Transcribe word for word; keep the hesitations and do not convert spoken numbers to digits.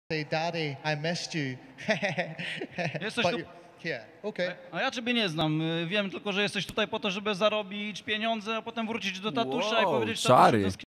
say, Daddy, I missed you. Jesteś But tu... you- yeah, okay. A ja ciebie nie znam. Wiem tylko, że jesteś tutaj po to, żeby zarobić pieniądze, a potem wrócić do tatusza i Wow, powiedzieć, czary. tatusiu,